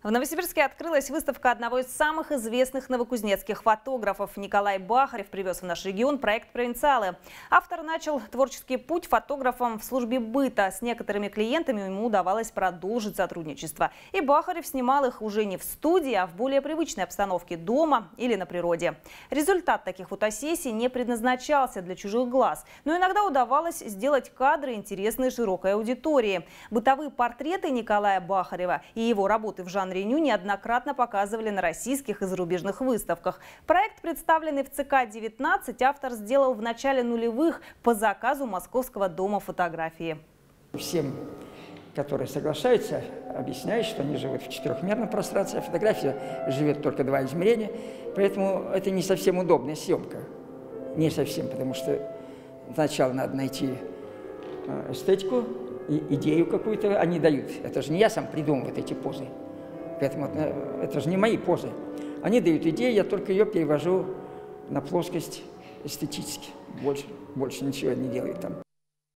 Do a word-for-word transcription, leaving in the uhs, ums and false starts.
В Новосибирске открылась выставка одного из самых известных новокузнецких фотографов. Николай Бахарев привез в наш регион проект «Провинциалы». Автор начал творческий путь фотографом в службе быта. С некоторыми клиентами ему удавалось продолжить сотрудничество. И Бахарев снимал их уже не в студии, а в более привычной обстановке дома или на природе. Результат таких фотосессий не предназначался для чужих глаз. Но иногда удавалось сделать кадры, интересные широкой аудитории. Бытовые портреты Николая Бахарева и его работы в жанре Реню неоднократно показывали на российских и зарубежных выставках. Проект, представленный в ЦК девятнадцать, автор сделал в начале нулевых по заказу Московского дома фотографии. Всем, которые соглашаются, объясняют, что они живут в четырехмерном пространстве, а фотография живет только два измерения. Поэтому это не совсем удобная съемка. Не совсем, потому что сначала надо найти эстетику, идею какую-то они дают. Это же не я сам придумываю эти позы. Поэтому это же не мои позы. Они дают идею, я только ее перевожу на плоскость эстетически. Больше, больше ничего не делаю там.